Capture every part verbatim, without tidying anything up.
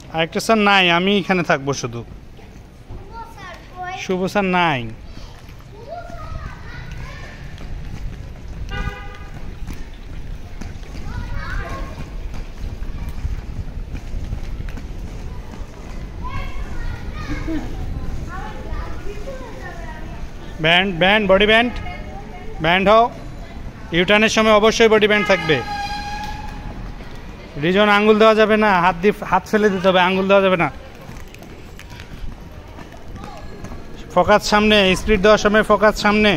আরেকটা স্যার নাই, আমি এখানে থাকবো শুধু। শুভ স্যার নাই। Bend bend body bend bend হও। ইউটার্নের সময় অবশ্যই বডি ব্যান্ড থাকবে। রিজন আঙ্গুল দেওয়া যাবে না, হাত দিয়ে হাত ফেলে দিতে হবে, আঙ্গুল দেওয়া যাবে না। ফোকাস সামনে, স্পিড দেওয়ার সময় ফোকাস সামনে।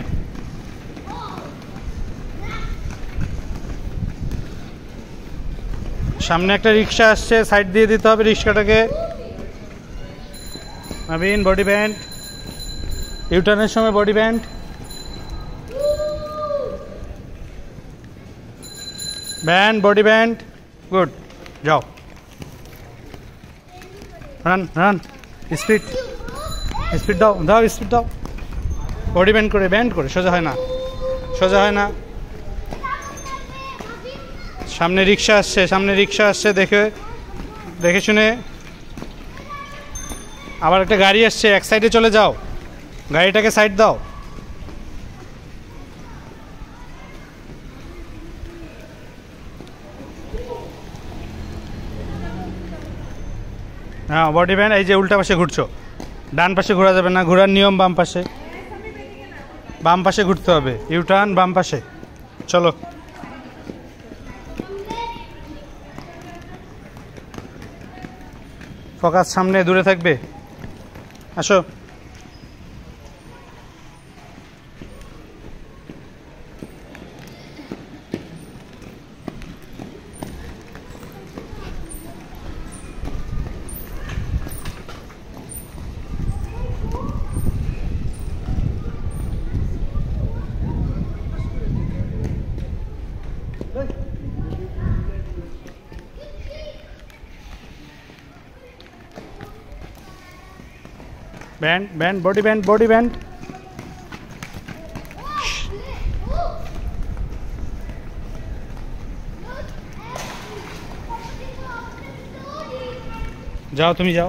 সামনে একটা রিক্সা আসছে, সাইড দিয়ে দিতে হবে রিক্সাটাকে। নবীন বডি ব্যান্ড, ইউটার্নের সময় body bend. Bend body bend, good, যাও। রান রান, স্পিড স্পিড দাও দাও স্পিড দাও। বডি ব্যান্ড করে, ব্যান্ড করে, সোজা হয় না, সোজা হয় না। সামনে রিক্সা আসছে, সামনে রিক্সা আসছে, দেখে দেখে শুনে। আবার একটা গাড়ি আসছে, এক সাইডে চলে যাও, গাড়িটাকে সাইড দাও। হ্যাঁ বডি ব্যান্ড। এই যে উল্টা পাশে ঘুরছো, ডান পাশে ঘোরা যাবে না, ঘোরার নিয়ম বাম পাশে, বাম পাশে ঘুরতে হবে। ইউটার্ন বাম পাশে, চলো। ফোকাস সামনে, দূরে থাকবে, আসো। Bend bend body bend body bend. যাও তুমি যাও।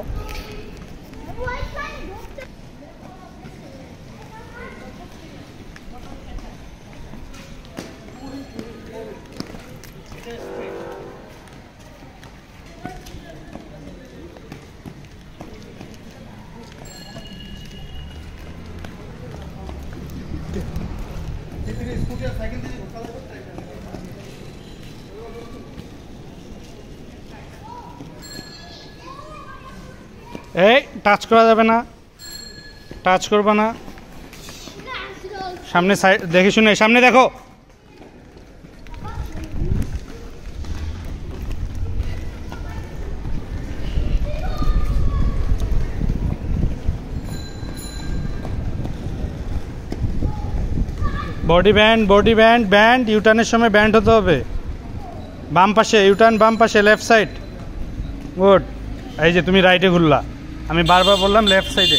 এই টাচ করা যাবে না, টাচ করবে না। সামনে সাইড দেখে শুনে, সামনে দেখো। Body bend body bend bend. ইউটার্নের সময় ব্যান্ড হতে হবে। বাম পাশে ইউটার্ন, বাম পাশে লেফট সাইড, গুড। এই যে তুমি রাইটে ঘুরলা, আমি বারবার বললাম লেফট সাইডে।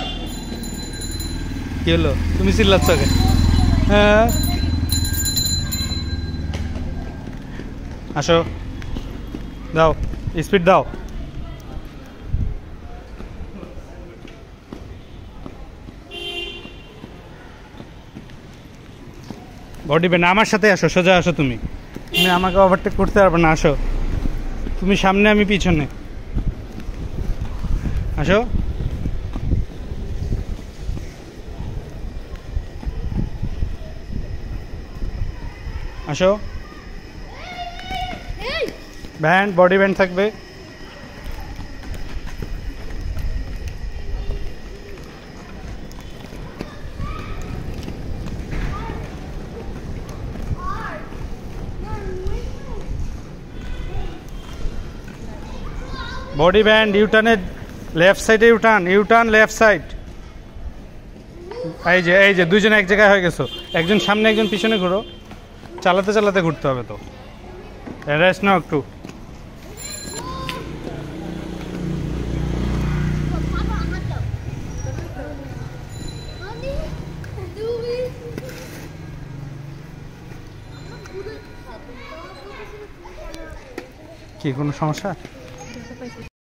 কি হলো, তুমি চিল্লাচ্ছ কে? হ্যাঁ আসো, দাও স্পিড দাও। বডি ব্যান্ড আমার সাথে আসো, সোজা আসো। তুমি তুমি আমাকে ওভারটেক করতে পারবে না, আসো। তুমি সামনে, আমি পিছনে, আসো। আসো, ব্যান্ড বডি ব্যান্ড থাকবে। বডি ব্যান্ড, ইউটার্নের লেফট সাইডে ইউটার্ন, ইউটার্ন লেফট সাইড। এই যে এই যে দুইজন এক জায়গায় হয়ে গেছো, একজন সামনে একজন পিছনে ঘুরো। চালাতে চালাতে ঘুরতে হবে তো, রেস্ট নাও একটু। কি কোনো সমস্যা?